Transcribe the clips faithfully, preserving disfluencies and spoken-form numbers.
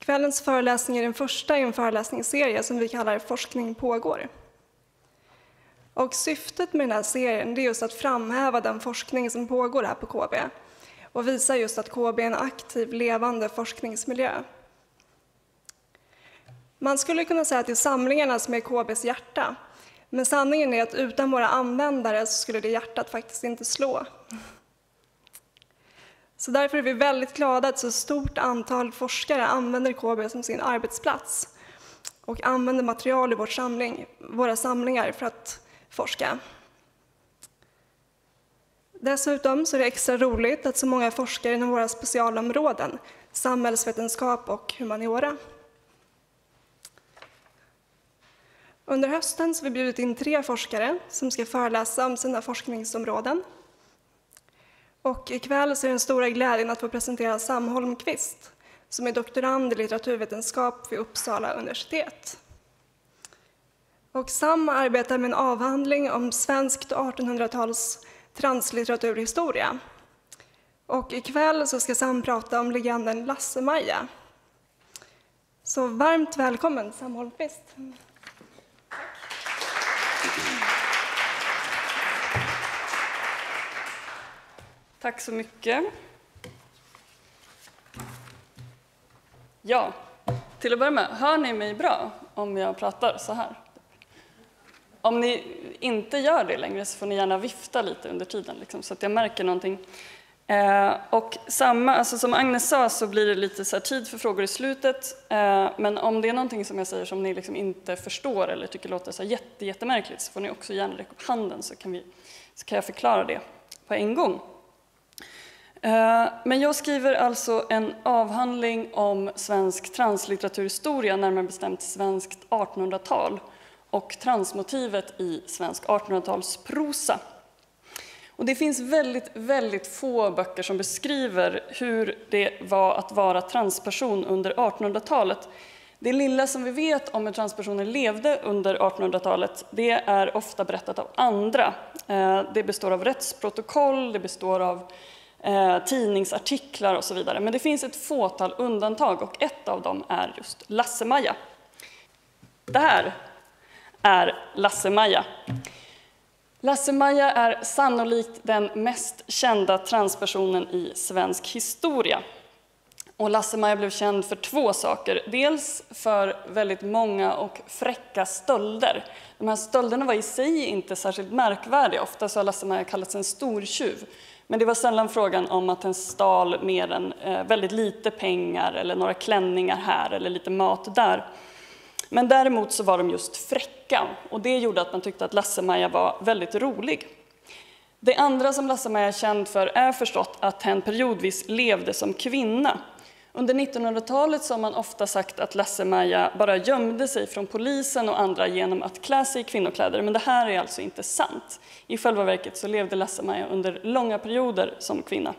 kvällens föreläsning är den första i en föreläsningsserie som vi kallar Forskning pågår. Och syftet med den här serien är just att framhäva den forskning som pågår här på K B och visa just att K B är en aktiv, levande forskningsmiljö. Man skulle kunna säga att det är samlingarna som är K B:s hjärta, men sanningen är att utan våra användare så skulle det hjärtat faktiskt inte slå. Så därför är vi väldigt glada att så stort antal forskare använder K B som sin arbetsplats och använder material i vår samling, våra samlingar för att forska. Dessutom så är det extra roligt att så många forskar inom våra specialområden, samhällsvetenskap och humaniora. Under hösten så har vi bjudit in tre forskare som ska föreläsa om sina forskningsområden. Och ikväll så är den stora glädjen att få presentera Sam Holmqvist, som är doktorand i litteraturvetenskap vid Uppsala universitet. Och Sam arbetar med en avhandling om svenskt artonhundratals translitteraturhistoria. Och ikväll så ska Sam prata om legenden Lasse-Maja. Så varmt välkommen, Sam Holmqvist. Tack så mycket. Ja, till att börja med, hör ni mig bra om jag pratar så här? Om ni inte gör det längre så får ni gärna vifta lite under tiden liksom, så att jag märker någonting. Eh, och samma, alltså som Agnes sa så blir det lite så här tid för frågor i slutet. Eh, men om det är någonting som jag säger som ni liksom inte förstår eller tycker låter så jätte, jättemärkligt så får ni också gärna räcka upp handen så kan, vi, så kan jag förklara det på en gång. Men jag skriver alltså en avhandling om svensk translitteraturhistoria, närmare bestämt svenskt artonhundratal och transmotivet i svensk artonhundratalsprosa. Och det finns väldigt, väldigt få böcker som beskriver hur det var att vara transperson under artonhundratalet. Det lilla som vi vet om hur transpersoner levde under artonhundratalet, det är ofta berättat av andra. Det består av rättsprotokoll, det består av Eh, tidningsartiklar och så vidare. Men det finns ett fåtal undantag och ett av dem är just Lasse-Maja. Det här är Lasse-Maja. Lasse-Maja är sannolikt den mest kända transpersonen i svensk historia. Och Lasse-Maja blev känd för två saker. Dels för väldigt många och fräcka stölder. De här stölderna var i sig inte särskilt märkvärdiga. Ofta så har Lasse-Maja kallats en stortjuv. Men det var sällan frågan om att den stal mer än eh, väldigt lite pengar eller några klänningar här eller lite mat där. Men däremot så var de just fräcka och det gjorde att man tyckte att Lasse-Maja var väldigt rolig. Det andra som Lasse-Maja är känd för är förstått att hen periodvis levde som kvinna. Under nittonhundratalet så har man ofta sagt att Lasse-Maja bara gömde sig från polisen och andra genom att klä sig i kvinnokläder, men det här är alltså inte sant. I själva verket så levde Lasse-Maja under långa perioder som kvinna.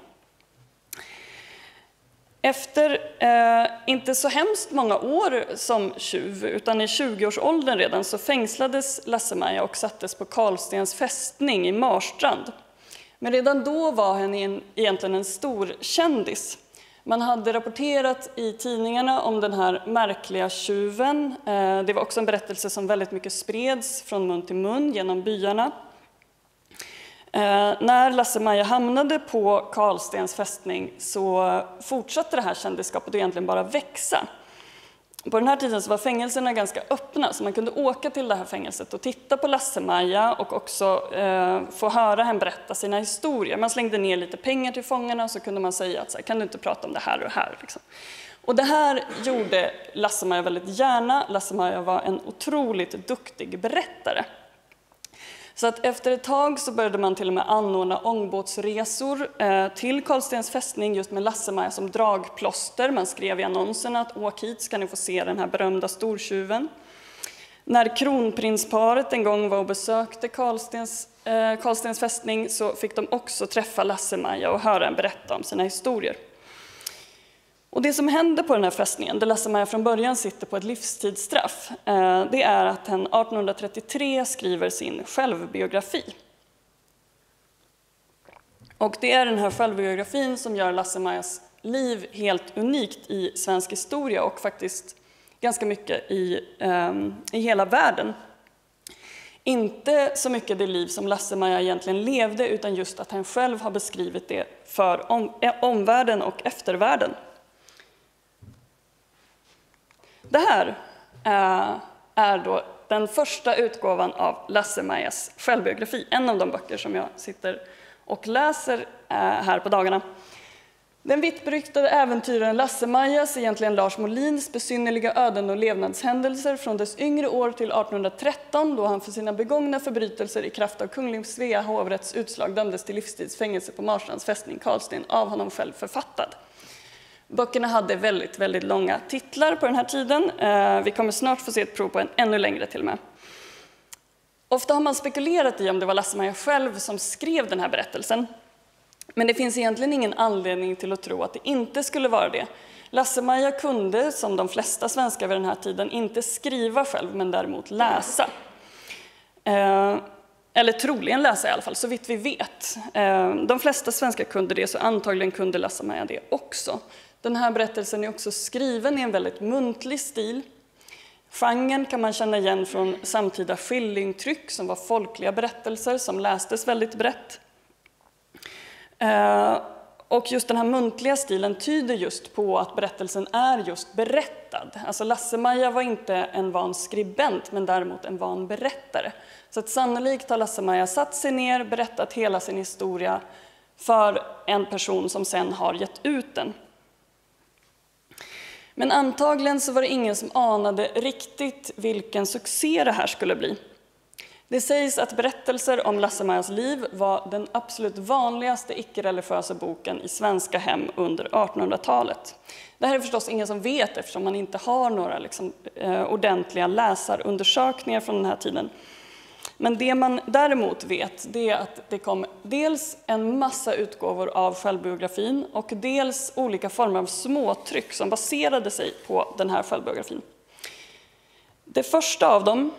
Efter eh, inte så hemskt många år som tjuv, utan i tjugoårsåldern redan, så fängslades Lasse-Maja och sattes på Karlstens fästning i Marstrand. Men redan då var han en, egentligen en stor kändis. Man hade rapporterat i tidningarna om den här märkliga tjuven. Det var också en berättelse som väldigt mycket spreds från mun till mun genom byarna. När Lasse-Maja hamnade på Karlstens fästning så fortsatte det här kändisskapet att egentligen bara växa. På den här tiden så var fängelserna ganska öppna, så man kunde åka till det här fängelset och titta på Lasse-Maja och också eh, få höra henne berätta sina historier. Man slängde ner lite pengar till fångarna och så kunde man säga att så här, kan du inte prata om det här och det här. Liksom. Och det här gjorde Lasse-Maja väldigt gärna. Lasse-Maja var en otroligt duktig berättare. Så att efter ett tag så började man till och med anordna ångbåtsresor eh, till Karlstens fästning just med Lasse-Maja som dragplåster. Man skrev i annonserna att åk hit ska ni få se den här berömda stortjuven. När kronprinsparet en gång var och besökte Karlstens, eh, Karlstens fästning så fick de också träffa Lasse-Maja och höra en berätta om sina historier. Och det som händer på den här fästningen, där Lasse-Maja från början sitter på ett livstidsstraff, det är att han arton trettiotre skriver sin självbiografi. Och det är den här självbiografin som gör Lasse-Majas liv helt unikt i svensk historia och faktiskt ganska mycket i, um, i hela världen. Inte så mycket det liv som Lasse-Maja egentligen levde, utan just att han själv har beskrivit det för om, omvärlden och eftervärlden. Det här uh, är då den första utgåvan av Lasse-Majas självbiografi, en av de böcker som jag sitter och läser uh, här på dagarna. Den vittberyktade äventyraren Lasse-Majas, egentligen Lars Molins, besynnerliga öden och levnadshändelser från dess yngre år till artonhundratretton, då han för sina begångna förbrytelser i kraft av kunglig Svea hovrätts utslag dömdes till livstidsfängelse på Marstrands fästning Karlsten, av honom själv författad. Böckerna hade väldigt, väldigt långa titlar på den här tiden. Vi kommer snart få se ett prov på en ännu längre till och med. Ofta har man spekulerat i om det var Lasse-Maja själv som skrev den här berättelsen. Men det finns egentligen ingen anledning till att tro att det inte skulle vara det. Lasse-Maja kunde, som de flesta svenskar vid den här tiden, inte skriva själv, men däremot läsa. Eh, eller troligen läsa i alla fall, så vitt vi vet. Eh, de flesta svenskar kunde det, så antagligen kunde Lasse-Maja det också. Den här berättelsen är också skriven i en väldigt muntlig stil. Genren kan man känna igen från samtida skillingtryck, som var folkliga berättelser som lästes väldigt brett. Uh, och just den här muntliga stilen tyder just på att berättelsen är just berättad. Alltså Lasse-Maja var inte en van skribent, men däremot en van berättare. Så att sannolikt har Lasse-Maja satt sig ner, berättat hela sin historia för en person som sen har gett ut den. Men antagligen så var det ingen som anade riktigt vilken succé det här skulle bli. Det sägs att berättelser om Lasse-Majas liv var den absolut vanligaste icke-religiösa boken i svenska hem under artonhundratalet. Det här är förstås ingen som vet, eftersom man inte har några liksom, eh, ordentliga läsarundersökningar från den här tiden. Men det man däremot vet, det är att det kom dels en massa utgåvor av självbiografin och dels olika former av småtryck som baserade sig på den här självbiografin. Det första av dem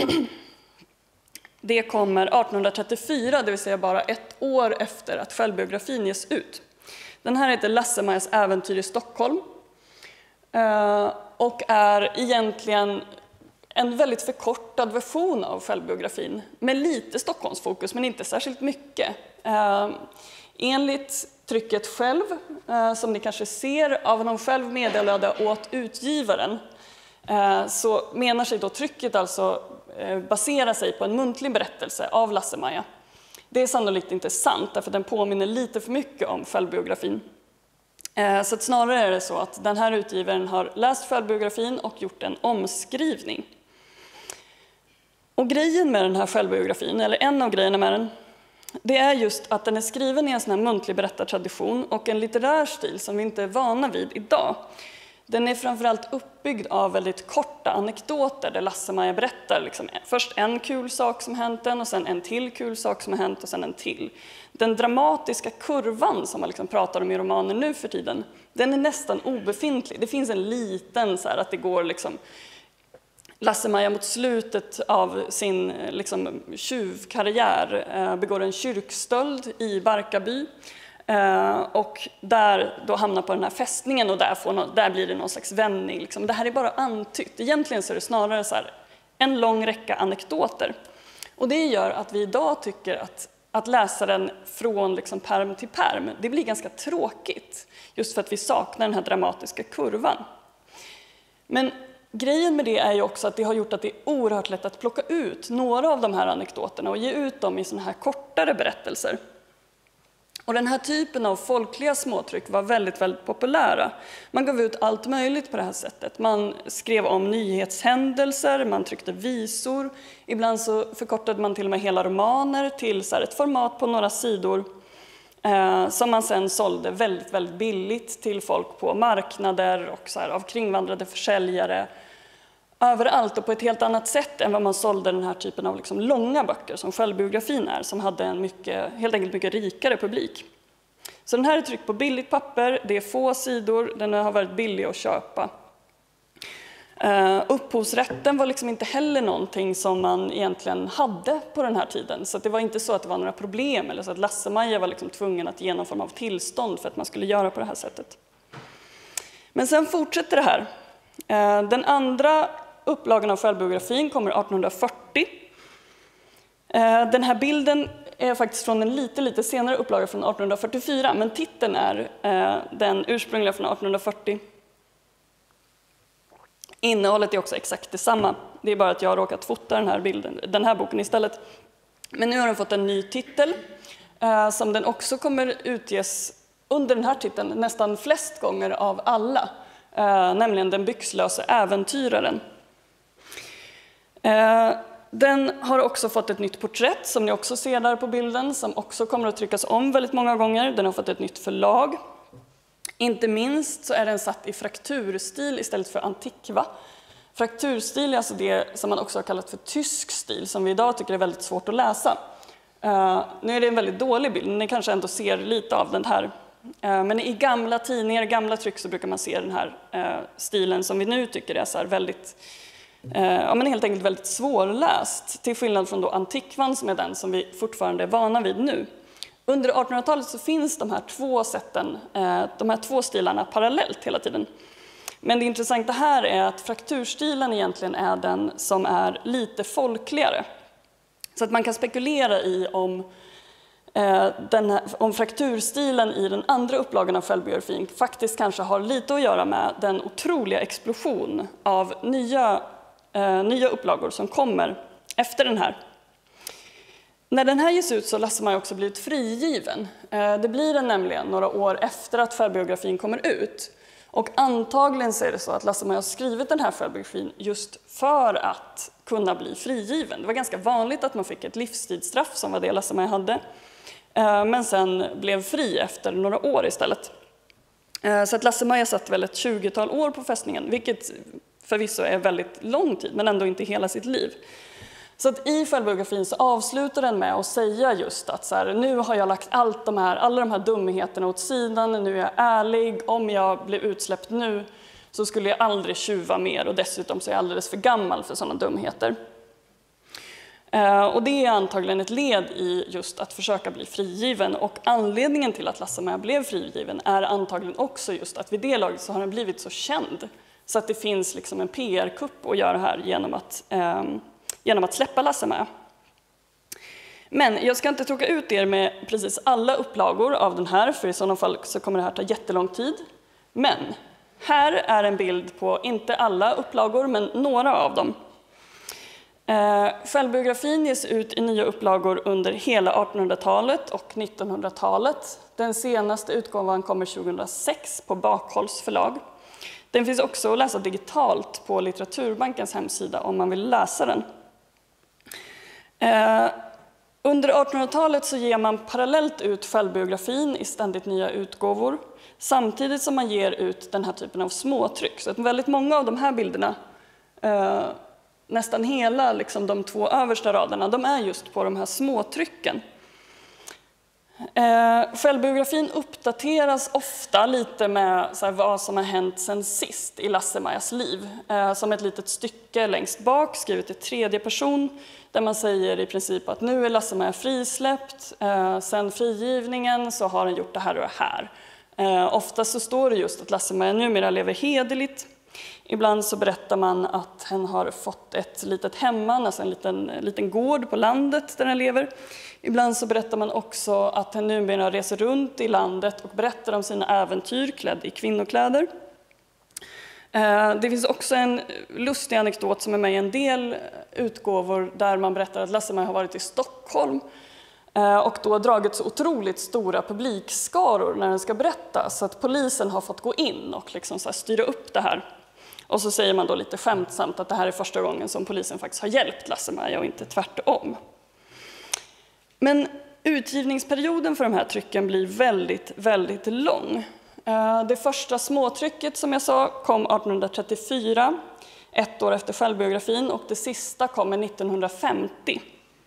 det kommer artonhundratrettiofyra, det vill säga bara ett år efter att självbiografin ges ut. Den här heter Lasse-Majas äventyr i Stockholm och är egentligen en väldigt förkortad version av självbiografin med lite Stockholmsfokus, men inte särskilt mycket. Enligt trycket själv, som ni kanske ser, av honom själv meddelade åt utgivaren, så menar sig då trycket alltså basera sig på en muntlig berättelse av Lasse-Maja. Det är sannolikt inte sant, därför att den påminner lite för mycket om självbiografin. Så att snarare är det så att den här utgivaren har läst självbiografin och gjort en omskrivning. Och grejen med den här självbiografin, eller en av grejerna med den, det är just att den är skriven i en sån här muntlig berättartradition och en litterär stil som vi inte är vana vid idag. Den är framförallt uppbyggd av väldigt korta anekdoter där Lasse-Maja berättar liksom först en kul sak som hänt den och sen en till kul sak som har hänt och sen en till. Den dramatiska kurvan som man liksom pratar om i romaner nu för tiden, den är nästan obefintlig. Det finns en liten så här att det går liksom Lasse-Maja mot slutet av sin liksom tjuvkarriär eh, begår en kyrkstöld i Barkarby. Uh, och där då hamnar på den här fästningen och där, får no- där blir det någon slags vändning. Liksom. Det här är bara antytt. Egentligen så är det snarare så här, en lång räcka anekdoter. Och det gör att vi idag tycker att, att läsa den från liksom perm till perm, det blir ganska tråkigt. Just för att vi saknar den här dramatiska kurvan. Men grejen med det är ju också att det har gjort att det är oerhört lätt att plocka ut några av de här anekdoterna och ge ut dem i såna här kortare berättelser. Och den här typen av folkliga småtryck var väldigt, väldigt populära. Man gav ut allt möjligt på det här sättet. Man skrev om nyhetshändelser, man tryckte visor. Ibland så förkortade man till och med hela romaner till så här ett format på några sidor eh, som man sen sålde väldigt, väldigt billigt till folk på marknader och så här av kringvandrade försäljare. Överallt och på ett helt annat sätt än vad man sålde den här typen av liksom långa böcker som självbiografin är, som hade en mycket, helt enkelt mycket rikare publik. Så den här är tryckt på billigt papper, det är få sidor, den har varit billig att köpa. Uh, upphovsrätten var liksom inte heller någonting som man egentligen hade på den här tiden. Så det var inte så att det var några problem eller så att Lasse-Maja var liksom tvungen att ge någon form av tillstånd för att man skulle göra på det här sättet. Men sen fortsätter det här. Den andra upplagan av självbiografin kommer arton fyrtio. Den här bilden är faktiskt från en lite, lite senare upplaga från arton fyrtiofyra, men titeln är den ursprungliga från arton fyrtio. Innehållet är också exakt detsamma. Det är bara att jag har råkat fota den här, bilden, den här boken istället. Men nu har den fått en ny titel som den också kommer utges under den här titeln nästan flest gånger av alla. Nämligen Den byxlöse äventyraren. Den har också fått ett nytt porträtt som ni också ser där på bilden, som också kommer att tryckas om väldigt många gånger. Den har fått ett nytt förlag. Inte minst så är den satt i frakturstil istället för antikva. Frakturstil är alltså det som man också har kallat för tysk stil, som vi idag tycker är väldigt svårt att läsa. Uh, nu är det en väldigt dålig bild, ni kanske ändå ser lite av den här. Uh, men i gamla tidningar, gamla tryck så brukar man se den här uh, stilen som vi nu tycker är så här väldigt, uh, ja, men helt enkelt väldigt svårläst. Till skillnad från då antikvan som är den som vi fortfarande är vana vid nu. Under artonhundratalet så finns de här två sätten, uh, de här två stilarna parallellt hela tiden. Men det intressanta här är att frakturstilen egentligen är den som är lite folkligare. Så att man kan spekulera i om, eh, den här, om frakturstilen i den andra upplagan av självbiografin faktiskt kanske har lite att göra med den otroliga explosion av nya, eh, nya upplagor som kommer efter den här. När den här ges ut så har Lasse-Maja också blivit frigiven. Eh, det blir den nämligen några år efter att självbiografin kommer ut. Och antagligen så är det så att Lasse-Maja har skrivit den här självbiografin just för att kunna bli frigiven. Det var ganska vanligt att man fick ett livstidsstraff som var det Lasse-Maja hade. Men sen blev fri efter några år istället. Så att Lasse-Maja satt väl ett tjugotal år på fästningen, vilket förvisso är väldigt lång tid, men ändå inte hela sitt liv. Så att i självbiografin så avslutar den med att säga just att så här, nu har jag lagt allt de här, alla de här dumheterna åt sidan, nu är jag ärlig, om jag blev utsläppt nu så skulle jag aldrig tjuva mer och dessutom så är jag alldeles för gammal för sådana dumheter. Och det är antagligen ett led i just att försöka bli frigiven, och anledningen till att Lasse-Maja blev frigiven är antagligen också just att vid det laget så har den blivit så känd så att det finns liksom en P R-kupp att göra här genom att eh, genom att släppa Lasse-Maja. Men jag ska inte tråka ut er med precis alla upplagor av den här, för i sådana fall så kommer det här ta jättelång tid. Men här är en bild på, inte alla upplagor, men några av dem. Eh, självbiografin ges ut i nya upplagor under hela artonhundratalet och nittonhundratalet. Den senaste utgåvan kommer tjugohundrasex på Bakhålls förlag. Den finns också att läsa digitalt på Litteraturbankens hemsida om man vill läsa den. Eh, under artonhundratalet så ger man parallellt ut självbiografin i ständigt nya utgåvor, samtidigt som man ger ut den här typen av småtryck. Så att väldigt många av de här bilderna, eh, nästan hela liksom de två översta raderna, de är just på de här småtrycken. Eh, självbiografin uppdateras ofta lite med så här, vad som har hänt sen sist i Lasse-Majas liv. Eh, som ett litet stycke längst bak skrivet i tredje person där man säger i princip att nu är Lasse-Maja frisläppt. Eh, sen frigivningen så har han gjort det här och det här. Eh, ofta så står det just att Lasse-Maja numera lever hederligt. Ibland så berättar man att han har fått ett litet hemman, alltså en liten, liten gård på landet där han lever. Ibland så berättar man också att han numera reser runt i landet och berättar om sina äventyr klädd i kvinnokläder. Det finns också en lustig anekdot som är med i en del utgåvor där man berättar att Lasse-Maja har varit i Stockholm och då dragit så otroligt stora publikskaror när den ska berätta, så att polisen har fått gå in och liksom så här styra upp det här. Och så säger man då lite skämtsamt att det här är första gången som polisen faktiskt har hjälpt Lasse-Maja och inte tvärtom. Men utgivningsperioden för de här trycken blir väldigt, väldigt lång. Det första småtrycket som jag sa kom arton trettiofyra, ett år efter självbiografin, och det sista kommer nittonhundrafemtio.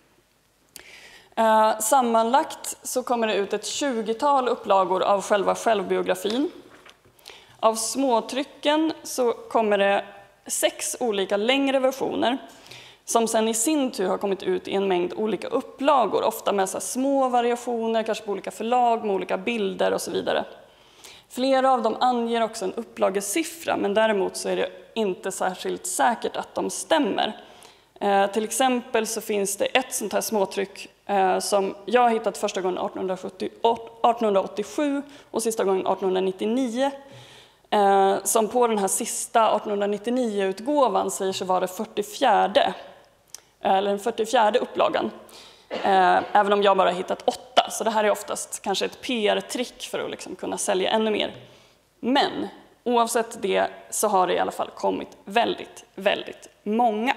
Sammanlagt så kommer det ut ett tjugotal upplagor av själva självbiografin. Av småtrycken så kommer det sex olika längre versioner som sen i sin tur har kommit ut i en mängd olika upplagor, ofta med så små variationer, kanske på olika förlag med olika bilder och så vidare. Flera av dem anger också en upplagesiffra, men däremot så är det inte särskilt säkert att de stämmer. Eh, till exempel så finns det ett sånt här småtryck eh, som jag har hittat första gången arton åttiosju och sista gången arton nittionio. Eh, som på den här sista arton nittionio-utgåvan säger sig vara det fyrtiofjärde, eller den fyrtiofjärde upplagan. Eh, även om jag bara har hittat åtta, så det här är oftast kanske ett P R-trick för att liksom kunna sälja ännu mer. Men oavsett det så har det i alla fall kommit väldigt, väldigt många.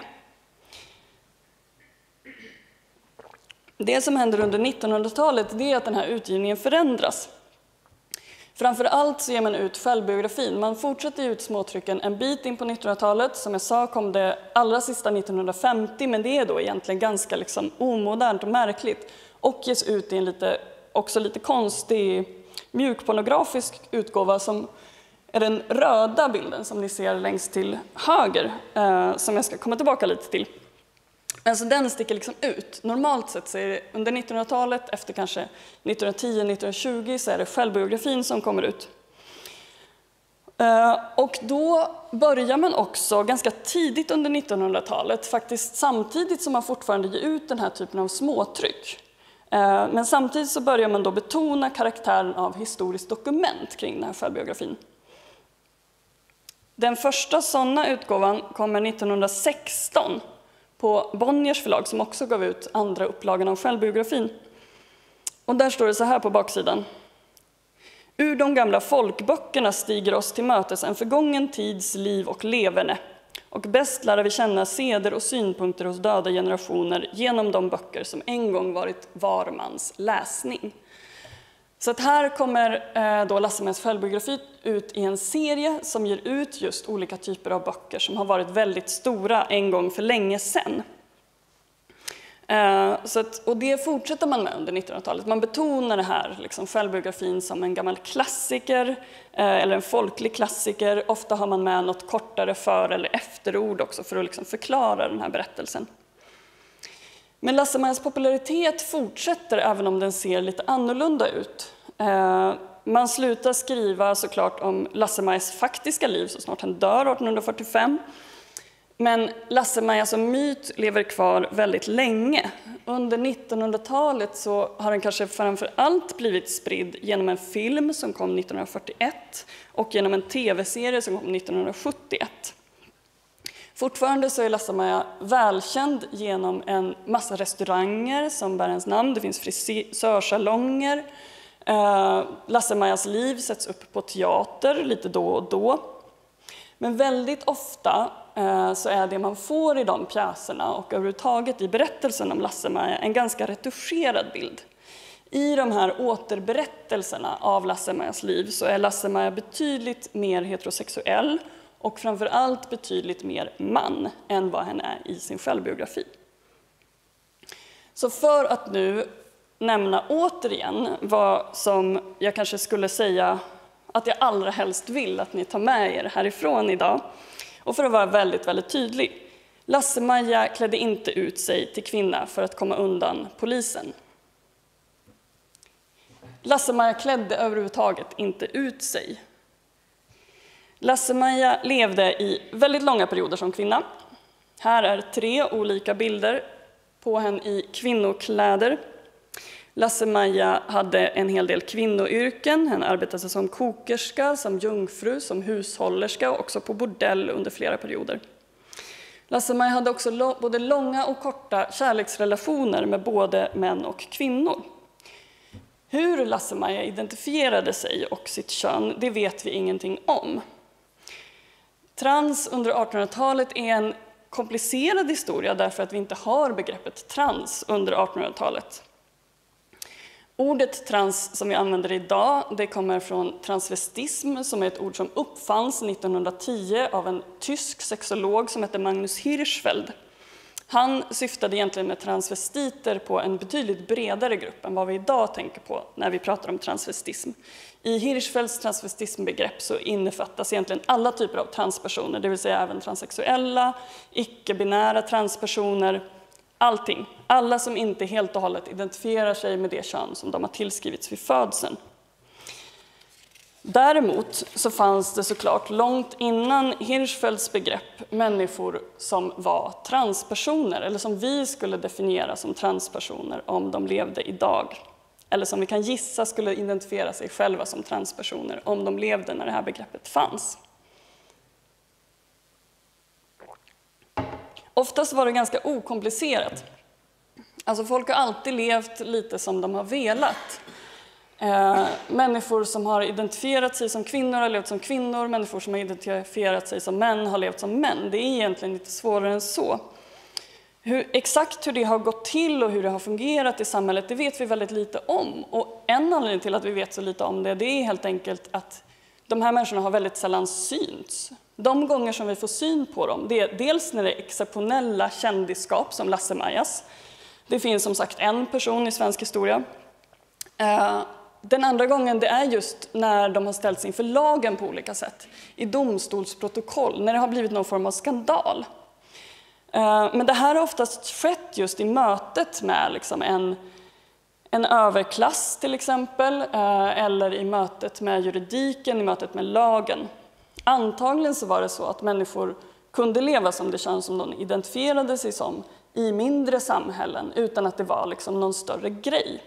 Det som händer under nittonhundratalet det är att den här utgivningen förändras. Framför allt så ger man ut självbiografin. Man fortsätter ut småtrycken en bit in på nittonhundratalet. Som jag sa kom det allra sista nittonhundrafemtio, men det är då egentligen ganska liksom omodernt och märkligt. Och ges ut i en lite, också lite konstig mjukpornografisk utgåva som är den röda bilden som ni ser längst till höger, eh, som jag ska komma tillbaka lite till. Alltså den sticker liksom ut. Normalt sett så är det under nittonhundratalet, efter kanske nittonhundratio nittonhundratjugo, så är det självbiografin som kommer ut. Och då börjar man också ganska tidigt under nittonhundratalet, faktiskt samtidigt som man fortfarande ger ut den här typen av småtryck. Men samtidigt så börjar man då betona karaktären av historiskt dokument kring den här självbiografin. Den första sådana utgåvan kommer nittonhundrasexton på Bonniers förlag, som också gav ut andra upplagan av självbiografin. Och där står det så här på baksidan. Ur de gamla folkböckerna stiger oss till mötes en förgången tids liv och leverne. Och bäst lär vi känna seder och synpunkter hos döda generationer genom de böcker som en gång varit var mans läsning. Så att här kommer då Lasse-Majas självbiografi ut i en serie som ger ut just olika typer av böcker som har varit väldigt stora en gång för länge sedan. Så att, och det fortsätter man med under nittonhundratalet. Man betonar det här, liksom självbiografin som en gammal klassiker eller en folklig klassiker. Ofta har man med något kortare för- eller efterord också för att liksom förklara den här berättelsen. Men Lasse-Majas popularitet fortsätter även om den ser lite annorlunda ut. Man slutar skriva såklart om Lasse-Majas faktiska liv så snart han dör arton fyrtiofem. Men Lasse-Maja som myt lever kvar väldigt länge. Under nittonhundratalet så har den kanske framför allt blivit spridd genom en film som kom nittonhundrafyrtioett och genom en tv-serie som kom nittonhundrasjuttioett. Fortfarande så är Lasse-Maja välkänd genom en massa restauranger som bär ens namn. Det finns frisörsalonger. Lasse-Majas liv sätts upp på teater lite då och då. Men väldigt ofta så är det man får i de pjäserna och överhuvudtaget i berättelsen om Lasse-Maja en ganska retuscherad bild. I de här återberättelserna av Lasse-Majas liv så är Lasse-Maja betydligt mer heterosexuell och framför allt betydligt mer man än vad han är i sin självbiografi. Så för att nu nämna återigen vad som jag kanske skulle säga att jag allra helst vill att ni tar med er härifrån idag. Och för att vara väldigt, väldigt tydlig. Lasse-Maja klädde inte ut sig till kvinna för att komma undan polisen. Lasse-Maja klädde överhuvudtaget inte ut sig. Lasse-Maja levde i väldigt långa perioder som kvinna. Här är tre olika bilder på henne i kvinnokläder. Lasse-Maja hade en hel del kvinnoyrken. Han arbetade som kokerska, som jungfru, som hushållerska och också på bordell under flera perioder. Lasse-Maja hade också både långa och korta kärleksrelationer med både män och kvinnor. Hur Lasse-Maja identifierade sig och sitt kön, det vet vi ingenting om. Trans under artonhundratalet är en komplicerad historia därför att vi inte har begreppet trans under artonhundratalet. Ordet trans som vi använder idag, det kommer från transvestism som är ett ord som uppfanns nittonhundratio av en tysk sexolog som hette Magnus Hirschfeld. Han syftade egentligen med transvestiter på en betydligt bredare grupp än vad vi idag tänker på när vi pratar om transvestism. I Hirschfelds transvestismbegrepp så innefattas egentligen alla typer av transpersoner, det vill säga även transsexuella, icke-binära transpersoner, allting. Alla som inte helt och hållet identifierar sig med det kön som de har tillskrivits vid födseln. Däremot så fanns det såklart långt innan Hirschfelds begrepp människor som var transpersoner, eller som vi skulle definiera som transpersoner om de levde idag. Eller som vi kan gissa skulle identifiera sig själva som transpersoner om de levde när det här begreppet fanns. Oftast var det ganska okomplicerat. Alltså folk har alltid levt lite som de har velat. Eh, människor som har identifierat sig som kvinnor har levt som kvinnor. Människor som har identifierat sig som män har levt som män. Det är egentligen lite svårare än så. Hur, exakt hur det har gått till och hur det har fungerat i samhället, det vet vi väldigt lite om. Och en anledning till att vi vet så lite om det, det är helt enkelt att de här människorna har väldigt sällan synts. De gånger som vi får syn på dem, det är dels när det är exceptionella kändisskap som Lasse-Majas. Det finns som sagt en person i svensk historia. Den andra gången det är just när de har ställts inför lagen på olika sätt. I domstolsprotokoll, när det har blivit någon form av skandal. Men det här har oftast skett just i mötet med liksom en, en överklass till exempel. Eller i mötet med juridiken, i mötet med lagen. Antagligen så var det så att människor kunde leva som det kön som de identifierade sig som i mindre samhällen utan att det var liksom någon större grej.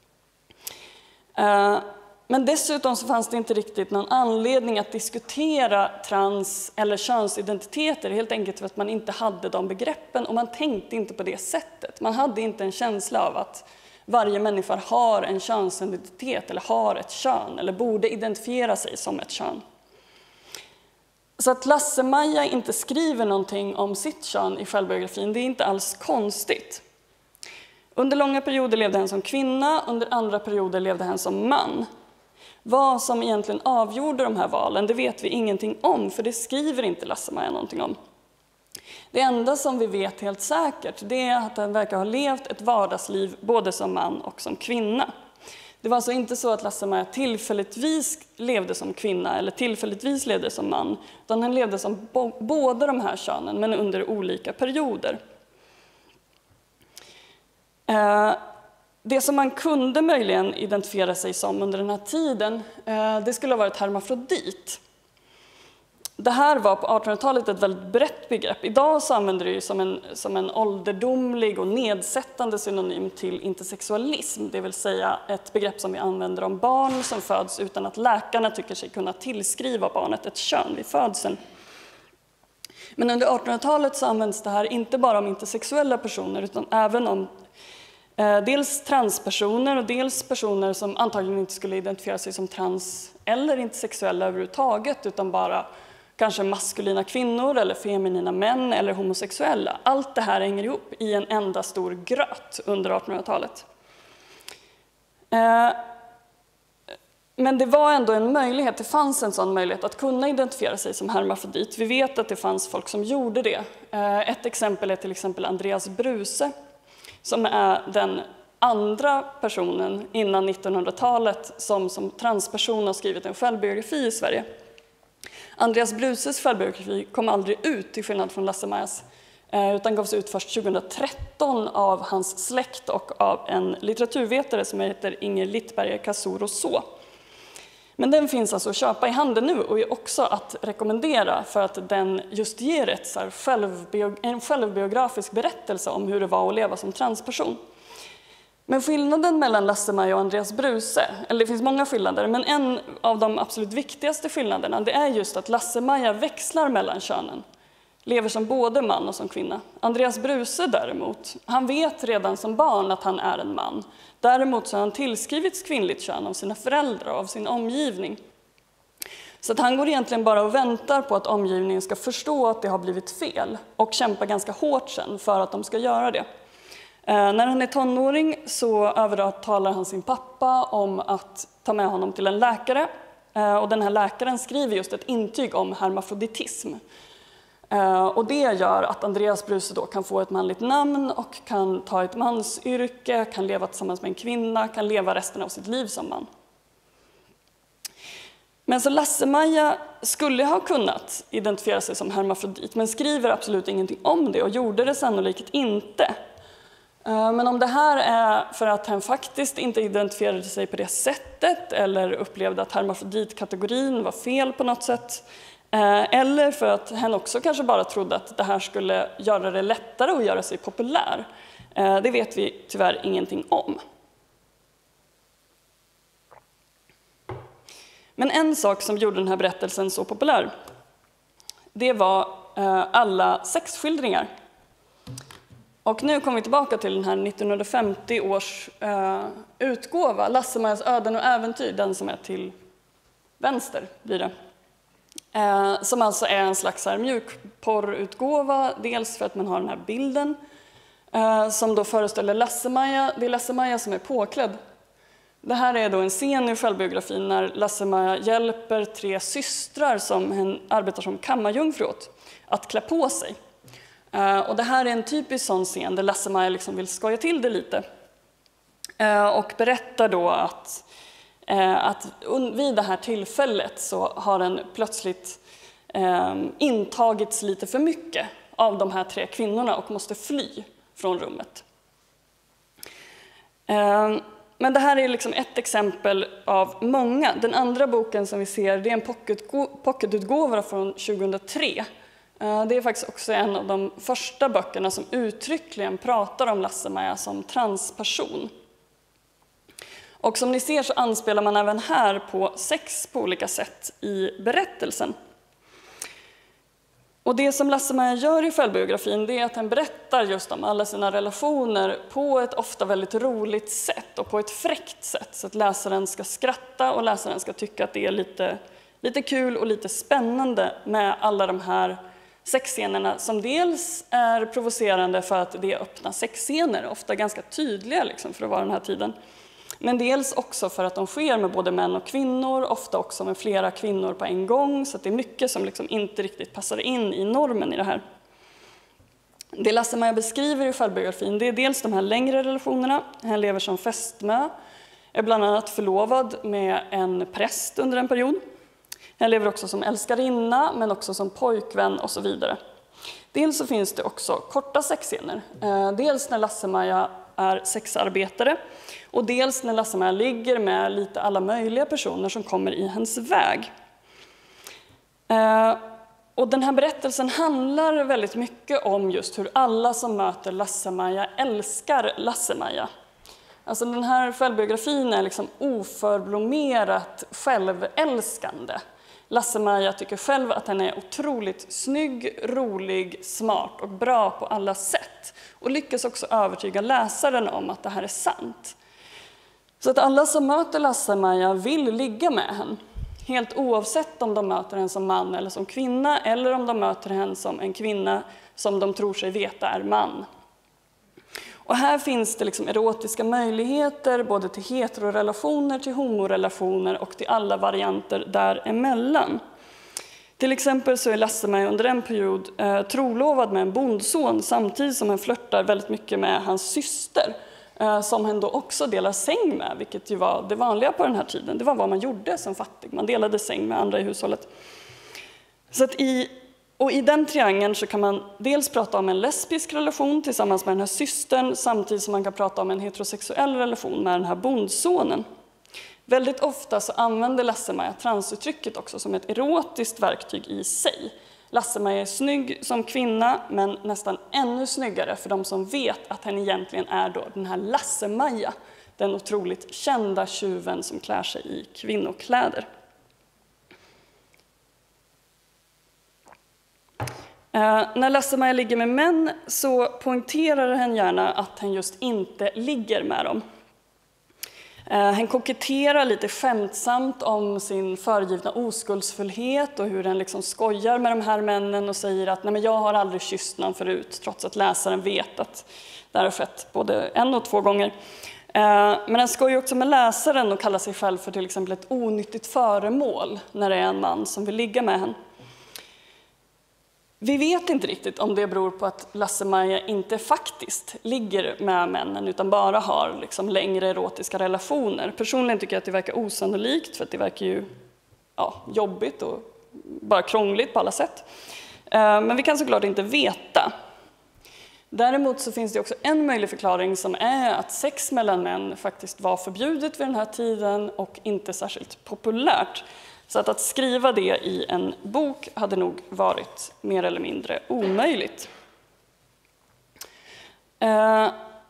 Men dessutom så fanns det inte riktigt någon anledning att diskutera trans- eller könsidentiteter, helt enkelt för att man inte hade de begreppen och man tänkte inte på det sättet. Man hade inte en känsla av att varje människa har en könsidentitet eller har ett kön eller borde identifiera sig som ett kön. Så att Lasse-Maja inte skriver någonting om sitt kön i självbiografin, det är inte alls konstigt. Under långa perioder levde han som kvinna, under andra perioder levde han som man. Vad som egentligen avgjorde de här valen, det vet vi ingenting om, för det skriver inte Lasse-Maja någonting om. Det enda som vi vet helt säkert, det är att han verkar ha levt ett vardagsliv både som man och som kvinna. Det var alltså inte så att Lasse-Maja tillfälligtvis levde som kvinna eller tillfälligtvis levde som man, utan han levde som bo- båda de här könen, men under olika perioder. Eh, det som man kunde möjligen identifiera sig som under den här tiden, eh, det skulle ha varit hermafrodit. Det här var på artonhundratalet ett väldigt brett begrepp. Idag så använder det som en, som en ålderdomlig och nedsättande synonym till intersexualism, det vill säga ett begrepp som vi använder om barn som föds utan att läkarna tycker sig kunna tillskriva barnet ett kön vid födseln. Men under artonhundratalet så används det här inte bara om intersexuella personer utan även om eh, dels transpersoner och dels personer som antagligen inte skulle identifiera sig som trans eller intersexuella överhuvudtaget utan bara kanske maskulina kvinnor eller feminina män eller homosexuella. Allt det här hänger ihop i en enda stor gröt under artonhundratalet. Men det var ändå en möjlighet, det fanns en sån möjlighet att kunna identifiera sig som hermafrodit. Vi vet att det fanns folk som gjorde det. Ett exempel är till exempel Andreas Bruse som är den andra personen innan nittonhundratalet som som transperson har skrivit en självbiografi i Sverige. Andreas Bruses självbiografi kom aldrig ut till skillnad från Lasse-Majas utan gavs ut först tjugohundratretton av hans släkt och av en litteraturvetare som heter Inger Littberger Kasur. Men den finns alltså att köpa i handeln nu och är också att rekommendera för att den just ger ett så här självbio- en självbiografisk berättelse om hur det var att leva som transperson. Men skillnaden mellan Lasse-Maja och Andreas Bruse, eller det finns många skillnader, men en av de absolut viktigaste skillnaderna det är just att Lasse-Maja växlar mellan könen. Lever som både man och som kvinna. Andreas Bruse däremot, han vet redan som barn att han är en man. Däremot så har han tillskrivits kvinnligt kön av sina föräldrar och av sin omgivning. Så att han går egentligen bara och väntar på att omgivningen ska förstå att det har blivit fel och kämpar ganska hårt sen för att de ska göra det. Eh, när han är tonåring så övertalar han sin pappa om att ta med honom till en läkare. Eh, och den här läkaren skriver just ett intyg om hermafroditism. Eh, och det gör att Andreas Bruse då kan få ett manligt namn och kan ta ett mansyrke, kan leva tillsammans med en kvinna, kan leva resten av sitt liv som man. Men så Lasse-Maja skulle ha kunnat identifiera sig som hermafrodit men skriver absolut ingenting om det och gjorde det sannolikt inte. Men om det här är för att hen faktiskt inte identifierade sig på det sättet eller upplevde att hermafroditkategorin var fel på något sätt, eller för att hen också kanske bara trodde att det här skulle göra det lättare att göra sig populär, det vet vi tyvärr ingenting om. Men en sak som gjorde den här berättelsen så populär, det var alla sexskildringar. Och nu kommer vi tillbaka till den här nittonhundrafemtio års uh, utgåva, Lasse-Majas öden och äventyr, den som är till vänster blir det. Uh, som alltså är en slags här mjukporrutgåva, dels för att man har den här bilden uh, som då föreställer Lasse-Maja. Det är Lasse-Maja som är påklädd. Det här är då en scen i självbiografin när Lasse-Maja hjälper tre systrar som hen arbetar som kammarjungfru åt att klä på sig. Uh, och det här är en typisk sån scen där Lasse-Maja liksom vill skoja till det lite. Uh, och berättar då att, uh, att vid det här tillfället så har den plötsligt uh, intagits lite för mycket av de här tre kvinnorna och måste fly från rummet. Uh, men det här är liksom ett exempel av många. Den andra boken som vi ser, det är en pocketutgåva från tjugohundratre. Det är faktiskt också en av de första böckerna som uttryckligen pratar om Lasse-Maja som transperson. Och som ni ser så anspelar man även här på sex på olika sätt i berättelsen. Och det som Lasse-Maja gör i självbiografin, det är att han berättar just om alla sina relationer på ett ofta väldigt roligt sätt och på ett fräckt sätt. Så att läsaren ska skratta och läsaren ska tycka att det är lite, lite kul och lite spännande med alla de här sexscenerna som dels är provocerande för att det är öppna sexscener, ofta ganska tydliga liksom för att vara den här tiden. Men dels också för att de sker med både män och kvinnor, ofta också med flera kvinnor på en gång, så att det är mycket som liksom inte riktigt passar in i normen i det här. Det Lasse-Maja beskriver i självbiografin, det är dels de här längre relationerna. Han lever som fästmö, är bland annat förlovad med en präst under en period. Han lever också som älskarinna, men också som pojkvän och så vidare. Dels så finns det också korta sexscener. Dels när Lasse-Maja är sexarbetare och dels när Lasse-Maja ligger med lite alla möjliga personer som kommer i hans väg. Och den här berättelsen handlar väldigt mycket om just hur alla som möter Lasse-Maja älskar Lasse-Maja. Alltså den här självbiografin är liksom oförblommerat självälskande. Lasse-Maja tycker själv att han är otroligt snygg, rolig, smart och bra på alla sätt. Och lyckas också övertyga läsaren om att det här är sant. Så att alla som möter Lasse-Maja vill ligga med henne. Helt oavsett om de möter henne som man eller som kvinna. Eller om de möter henne som en kvinna som de tror sig veta är man. Och här finns det liksom erotiska möjligheter både till heterorelationer, till homorelationer och till alla varianter däremellan. Till exempel så är Lasse-Maja under en period eh, trolovad med en bondson samtidigt som han flörtar väldigt mycket med hans syster eh, som han då också delar säng med, vilket ju var det vanliga på den här tiden. Det var vad man gjorde som fattig, man delade säng med andra i hushållet. Så att i Och i den triangeln så kan man dels prata om en lesbisk relation tillsammans med den här systern samtidigt som man kan prata om en heterosexuell relation med den här bondsonen. Väldigt ofta så använder Lasse-Maja transuttrycket också som ett erotiskt verktyg i sig. Lasse-Maja är snygg som kvinna men nästan ännu snyggare för de som vet att han egentligen är då den här Lasse-Maja, den otroligt kända tjuven som klär sig i kvinnokläder. Eh, när Lasse-Maja ligger med män så poängterar han gärna att han just inte ligger med dem. Eh, han koketterar lite skämtsamt om sin föregivna oskuldsfullhet och hur han liksom skojar med de här männen och säger att nej, men jag har aldrig kysst någon förut, trots att läsaren vet att det har skett både en och två gånger. Eh, men han skojar också med läsaren och kallar sig själv för till exempel ett onyttigt föremål när det är en man som vill ligga med henne. Vi vet inte riktigt om det beror på att Lasse-Maja inte faktiskt ligger med männen utan bara har liksom längre erotiska relationer. Personligen tycker jag att det verkar osannolikt för att det verkar ju ja, jobbigt och bara krångligt på alla sätt. Men vi kan såklart inte veta. Däremot så finns det också en möjlig förklaring som är att sex mellan män faktiskt var förbjudet vid den här tiden och inte särskilt populärt. Så att, att skriva det i en bok hade nog varit mer eller mindre omöjligt. Eh,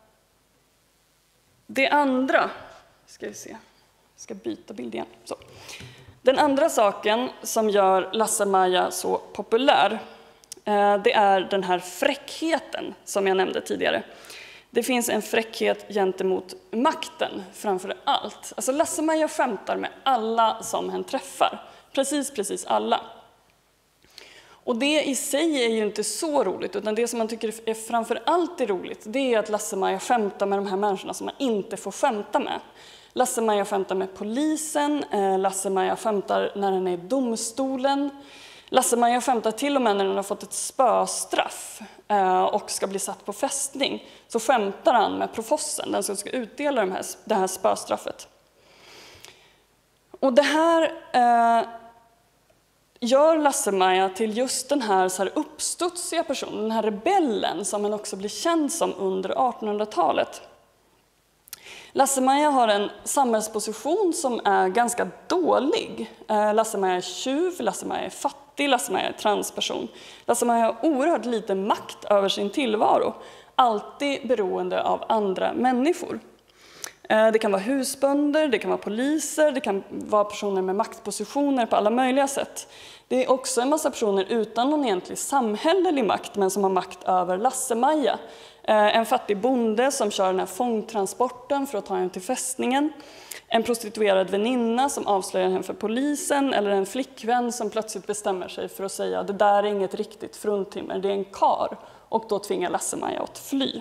det andra, ska vi se, jag ska byta bild igen. Så. Den andra saken som gör Lasse-Maja så populär, eh, det är den här fräckheten som jag nämnde tidigare. Det finns en fräckhet gentemot makten framför allt. Alltså Lasse-Maja skämtar med alla som hen träffar. Precis, precis alla. Och det i sig är ju inte så roligt, utan det som man tycker är framför allt är roligt, det är att Lasse-Maja skämtar med de här människorna som man inte får skämta med. Lasse-Maja skämtar med polisen, Lasse-Maja skämtar när den är i domstolen. Lasse-Maja skämtar till och med när den har fått ett spöstraff och ska bli satt på fästning. Så skämtar han med profossen, den som ska utdela de här, det här spöstraffet. Och det här eh, gör Lasse-Maja till just den här, så här uppstudsiga personen, den här rebellen som han också blir känd som under artonhundratalet. Lasse-Maja har en samhällsposition som är ganska dålig. Lasse-Maja är tjuv, Lasse-Maja är fattig, Lasse-Maja är transperson. Lasse-Maja har oerhört lite makt över sin tillvaro, alltid beroende av andra människor. Det kan vara husbönder, det kan vara poliser, det kan vara personer med maktpositioner på alla möjliga sätt. Det är också en massa personer utan någon egentlig samhällelig makt, men som har makt över Lasse-Maja. En fattig bonde som kör den här fångtransporten för att ta henne till fästningen. En prostituerad väninna som avslöjar henne för polisen. Eller en flickvän som plötsligt bestämmer sig för att säga det där är inget riktigt fruntimmer, det är en kar. Och då tvingar Lasse-Maja att fly.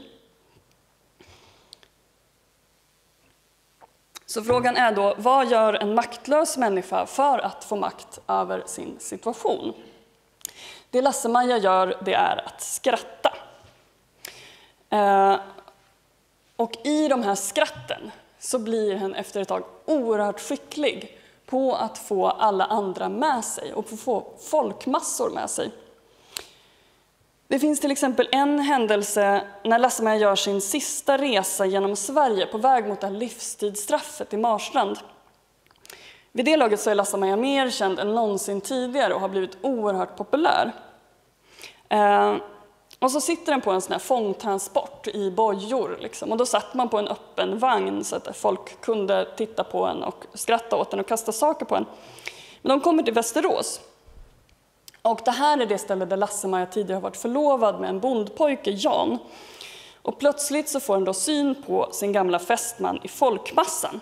Så frågan är då, vad gör en maktlös människa för att få makt över sin situation? Det Lasse-Maja gör, det är att skratta. Eh, och i de här skratten så blir han efter ett tag oerhört skicklig på att få alla andra med sig och få folkmassor med sig. Det finns till exempel en händelse när Lasse-Maja gör sin sista resa genom Sverige på väg mot det här livstidsstraffet i Marstrand. Vid det laget så är Lasse-Maja mer känd än någonsin tidigare och har blivit oerhört populär. Eh, och så sitter den på en sån här fångtransport i bojor. Liksom. Och då satt man på en öppen vagn så att folk kunde titta på en och skratta åt den och kasta saker på en. Men de kommer till Västerås. Och det här är det ställe där Lasse-Maja tidigare har varit förlovad med en bondpojke, Jan. Och plötsligt så får han då syn på sin gamla fästman i folkmassan.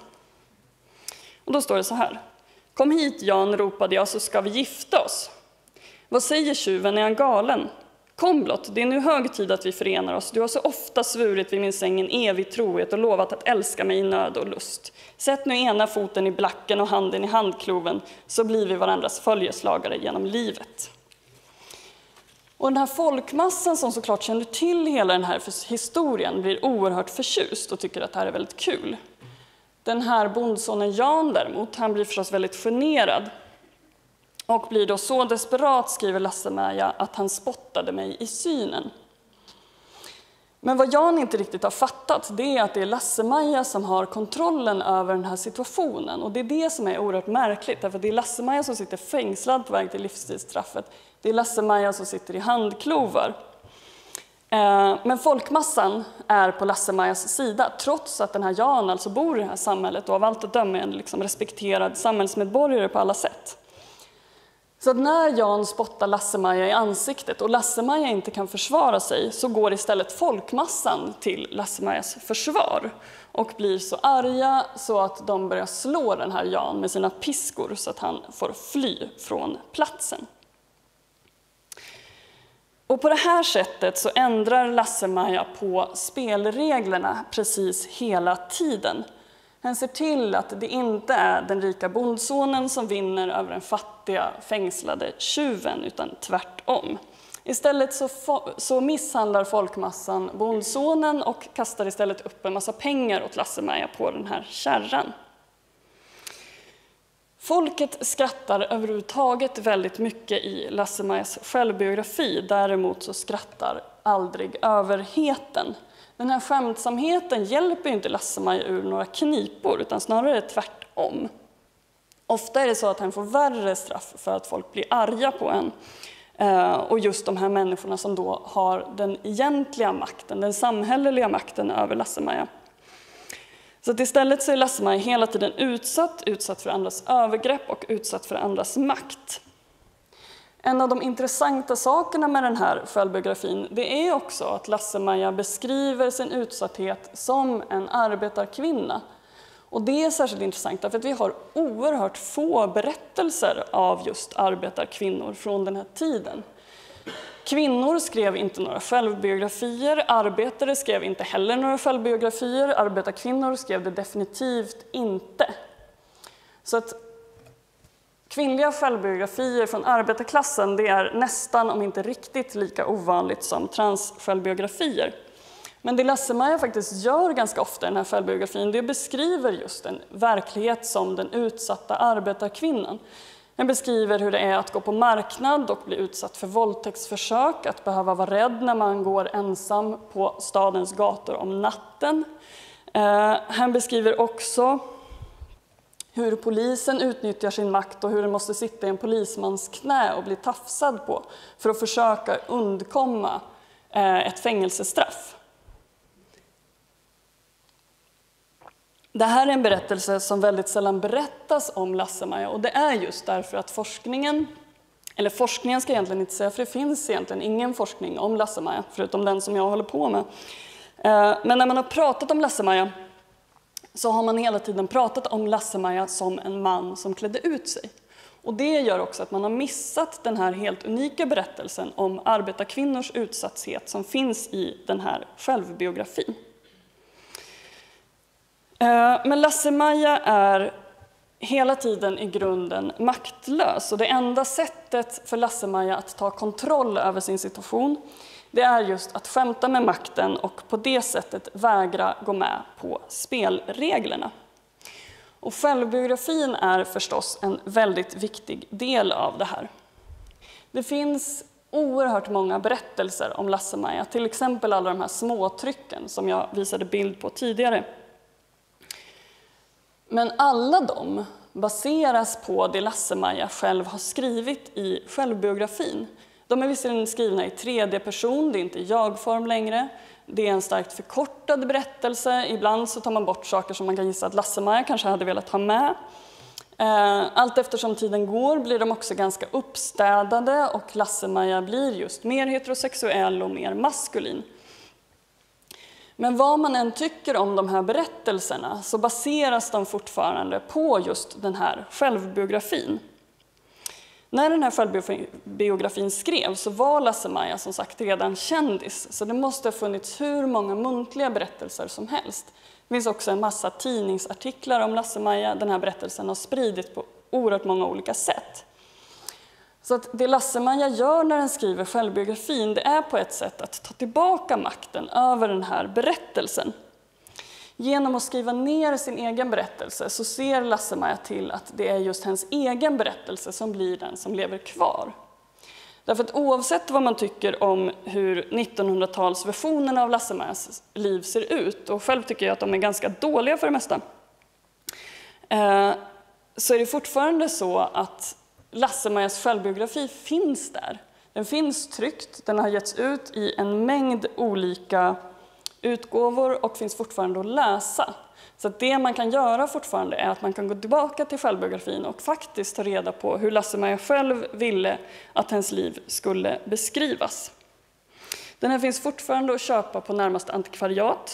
Och då står det så här. Kom hit, Jan, ropade jag, så ska vi gifta oss. Vad säger tjuven, är han galen? Kom blott, det är nu hög tid att vi förenar oss. Du har så ofta svurit vid min säng en evig trohet och lovat att älska mig i nöd och lust. Sätt nu ena foten i blacken och handen i handkloven, så blir vi varandras följeslagare genom livet. Och den här folkmassan som såklart känner till hela den här historien blir oerhört förtjust och tycker att det här är väldigt kul. Den här bondsonen Jan däremot, han blir förstås väldigt generad. Och blir då så desperat, skriver Lasse-Maja, att han spottade mig i synen. Men vad Jan inte riktigt har fattat, det är att det är Lasse-Maja som har kontrollen över den här situationen. Och det är det som är oerhört märkligt, därför att det är Lasse-Maja som sitter fängslad på väg till livstidsstraffet. Det är Lasse-Maja som sitter i handklovar. Men folkmassan är på Lasse-Majas sida, trots att den här Jan alltså bor i det här samhället och av allt att döma är en liksom respekterad samhällsmedborgare på alla sätt. Så att när Jan spottar Lasse-Maja i ansiktet och Lasse-Maja inte kan försvara sig, så går istället folkmassan till Lasse-Majas försvar och blir så arga så att de börjar slå den här Jan med sina piskor så att han får fly från platsen. Och på det här sättet så ändrar Lasse-Maja på spelreglerna precis hela tiden. Han ser till att det inte är den rika bondsonen som vinner över den fattiga fängslade tjuven, utan tvärtom. Istället så, så misshandlar folkmassan bondsonen och kastar istället upp en massa pengar åt Lasse-Maja på den här kärran. Folket skrattar överhuvudtaget väldigt mycket i Lasse-Majas självbiografi. Däremot så skrattar aldrig överheten. Den här skämtsamheten hjälper ju inte Lasse-Maja ur några knipor, utan snarare tvärtom. Ofta är det så att han får värre straff för att folk blir arga på en. Och just de här människorna som då har den egentliga makten, den samhälleliga makten över Lasse-Maja. Så att istället så är Lasse-Maja hela tiden utsatt, utsatt för andras övergrepp och utsatt för andras makt. En av de intressanta sakerna med den här självbiografin, det är också att Lasse-Maja beskriver sin utsatthet som en arbetarkvinna. Och det är särskilt intressant därför att vi har oerhört få berättelser av just arbetarkvinnor från den här tiden. Kvinnor skrev inte några självbiografier, arbetare skrev inte heller några självbiografier, arbetarkvinnor skrev det definitivt inte. Så att kvinnliga självbiografier från arbetarklassen, det är nästan, om inte riktigt, lika ovanligt som transsjälvbiografier. Men det Lasse-Maja faktiskt gör ganska ofta i den här självbiografin, det beskriver just en verklighet som den utsatta arbetarkvinnan. Den beskriver hur det är att gå på marknad och bli utsatt för våldtäktsförsök, att behöva vara rädd när man går ensam på stadens gator om natten. Eh, han beskriver också hur polisen utnyttjar sin makt och hur den måste sitta i en polismans knä och bli tafsad på för att försöka undkomma eh, ett fängelsestraff. Det här är en berättelse som väldigt sällan berättas om Lasse-Maja, och det är just därför att forskningen, eller forskningen ska jag egentligen inte säga, för det finns egentligen ingen forskning om Lasse-Maja förutom den som jag håller på med. Men när man har pratat om Lasse-Maja så har man hela tiden pratat om Lasse-Maja som en man som klädde ut sig. Och det gör också att man har missat den här helt unika berättelsen om arbetarkvinnors utsatthet som finns i den här självbiografin. Men Lasse-Maja är hela tiden i grunden maktlös, och det enda sättet för Lasse-Maja att ta kontroll över sin situation, det är just att skämta med makten och på det sättet vägra gå med på spelreglerna. Och självbiografin är förstås en väldigt viktig del av det här. Det finns oerhört många berättelser om Lasse-Maja, till exempel alla de här småtrycken som jag visade bild på tidigare. Men alla de baseras på det Lasse-Maja själv har skrivit i självbiografin. De är visserligen skrivna i tredje person, det är inte jag-form längre. Det är en starkt förkortad berättelse. Ibland så tar man bort saker som man kan gissa att Lasse-Maja kanske hade velat ha med. Allt eftersom tiden går blir de också ganska uppstädade, och Lasse-Maja blir just mer heterosexuell och mer maskulin. Men vad man än tycker om de här berättelserna så baseras de fortfarande på just den här självbiografin. När den här självbiografin skrevs så var Lasse-Maja som sagt redan kändis, så det måste ha funnits hur många muntliga berättelser som helst. Det finns också en massa tidningsartiklar om Lasse-Maja. Den här berättelsen har spridits på oerhört många olika sätt. Så att det Lasse-Maja gör när den skriver självbiografin, det är på ett sätt att ta tillbaka makten över den här berättelsen. Genom att skriva ner sin egen berättelse så ser Lasse-Maja till att det är just hennes egen berättelse som blir den som lever kvar. Därför att oavsett vad man tycker om hur nittonhundratalsversionerna av Lasse-Majas liv ser ut, och själv tycker jag att de är ganska dåliga för det mesta, så är det fortfarande så att Lasse-Majas självbiografi finns där. Den finns tryckt, den har getts ut i en mängd olika utgåvor och finns fortfarande att läsa. Så att det man kan göra fortfarande är att man kan gå tillbaka till självbiografin och faktiskt ta reda på hur Lasse-Maja själv ville att hennes liv skulle beskrivas. Den här finns fortfarande att köpa på närmaste antikvariat.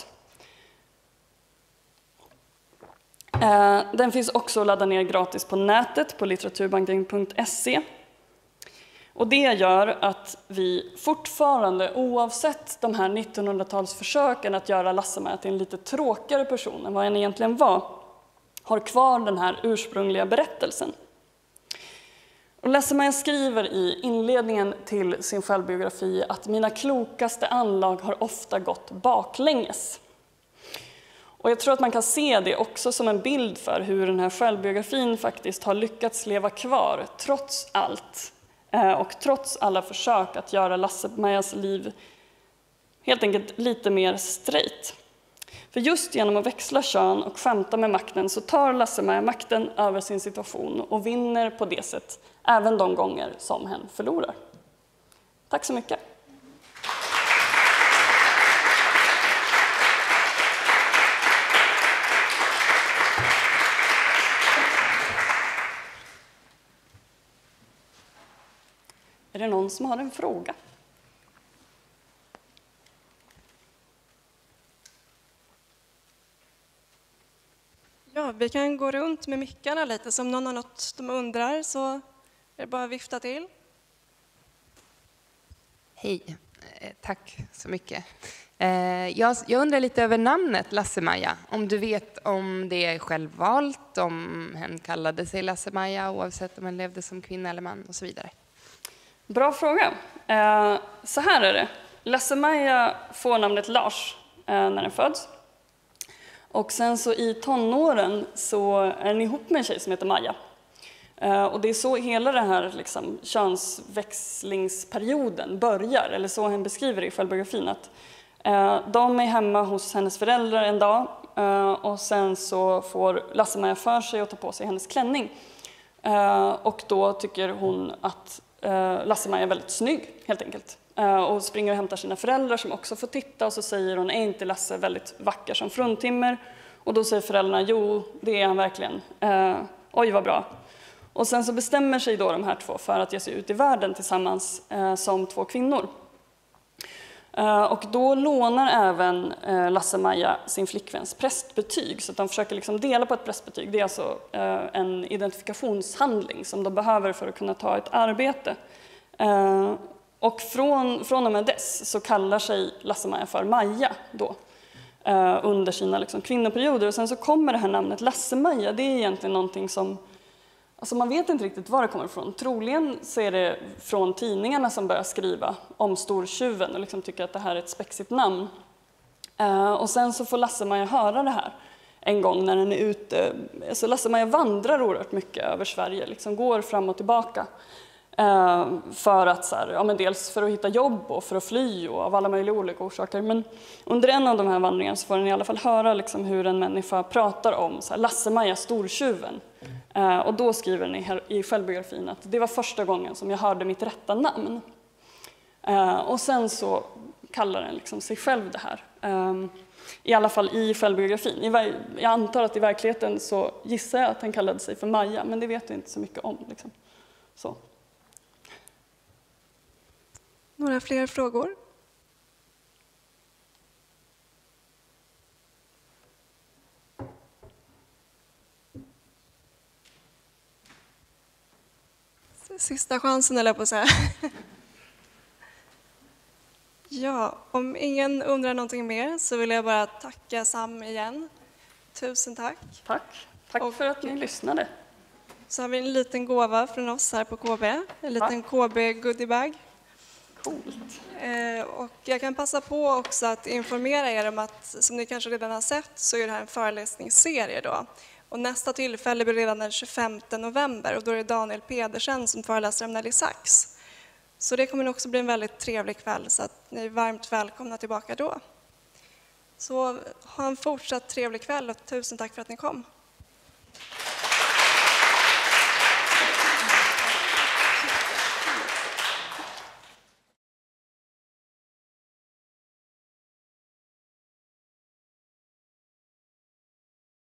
Den finns också att ladda ner gratis på nätet på litteraturbanken punkt se. Och det gör att vi fortfarande, oavsett de här nittonhundratalsförsöken att göra Lasse-Maja till en lite tråkigare person än vad han egentligen var, har kvar den här ursprungliga berättelsen. Och Lasse-Maja skriver i inledningen till sin självbiografi att mina klokaste anlag har ofta gått baklänges. Och jag tror att man kan se det också som en bild för hur den här självbiografin faktiskt har lyckats leva kvar trots allt. Och trots alla försök att göra Lasse-Majas liv helt enkelt lite mer straight. För just genom att växla kön och skämta med makten så tar Lasse-Maja makten över sin situation och vinner på det sätt även de gånger som hen förlorar. Tack så mycket. Är det någon som har en fråga? Ja, vi kan gå runt med mickarna lite, så om någon har något de undrar så är det bara att vifta till. Hej, tack så mycket. Jag, jag undrar lite över namnet Lasse-Maja. Om du vet om det är självvalt, om hen kallade sig Lasse-Maja oavsett om hen levde som kvinna eller man och så vidare. Bra fråga. Så här är det. Lasse-Maja får namnet Lars när den föds. Och sen så i tonåren så är den ihop med en tjej som heter Maja. Och det är så hela den här liksom, könsväxlingsperioden börjar, eller så han beskriver det i självbiografin. Att, eh, de är hemma hos hennes föräldrar en dag eh, och sen så får Lasse-Maja för sig att ta på sig hennes klänning. Eh, och då tycker hon att eh, Lasse-Maja är väldigt snygg, helt enkelt. Eh, och springer och hämtar sina föräldrar som också får titta, och så säger hon, är inte Lasse väldigt vacker som fruntimmer? Och då säger föräldrarna, jo, det är han verkligen. Eh, oj, vad bra. Och sen så bestämmer sig då de här två för att ge sig ut i världen tillsammans eh, som två kvinnor. Eh, och då lånar även eh, Lasse-Maja sin flickväns prästbetyg, så att de försöker liksom dela på ett prästbetyg. Det är alltså eh, en identifikationshandling som de behöver för att kunna ta ett arbete. Eh, och från, från och med dess så kallar sig Lasse-Maja för Maja då, eh, under sina liksom, kvinnoperioder. Och sen så kommer det här namnet Lasse-Maja, det är egentligen någonting som Alltså man vet inte riktigt var det kommer ifrån. Troligen så är det från tidningarna som börjar skriva om stortjuven och liksom tycker att det här är ett spexigt namn. Uh, och sen så får Lasse-Maja höra det här en gång när den är ute. Alltså Lasse-Maja vandrar oerhört mycket över Sverige, liksom går fram och tillbaka. Uh, för att, så här, ja, men dels för att hitta jobb och för att fly och av alla möjliga olika orsaker. Men under en av de här vandringarna så får den i alla fall höra liksom hur en människa pratar om så här, Lasse-Maja, stortjuven. Uh, och då skriver den i självbiografin att det var första gången som jag hörde mitt rätta namn. Uh, och sen så kallar den liksom sig själv det här. Um, I alla fall i självbiografin. I, jag antar att i verkligheten så gissar jag att han kallade sig för Maja, men det vet jag inte så mycket om. Liksom. Så. Några fler frågor? Sista chansen, eller på att säga. Ja, om ingen undrar någonting mer så vill jag bara tacka Sam igen. Tusen tack. Tack. Tack och för att ni lyssnade. Så har vi en liten gåva från oss här på K B. En liten K B-goodiebag. Coolt. Eh, och jag kan passa på också att informera er om att, som ni kanske redan har sett, så är det här en föreläsningsserie då. Och nästa tillfälle blir redan den tjugofemte november, och då är det Daniel Pedersen som föreläser om Nelly Sachs. Så det kommer också bli en väldigt trevlig kväll, så att ni är varmt välkomna tillbaka då. Så ha en fortsatt trevlig kväll och tusen tack för att ni kom.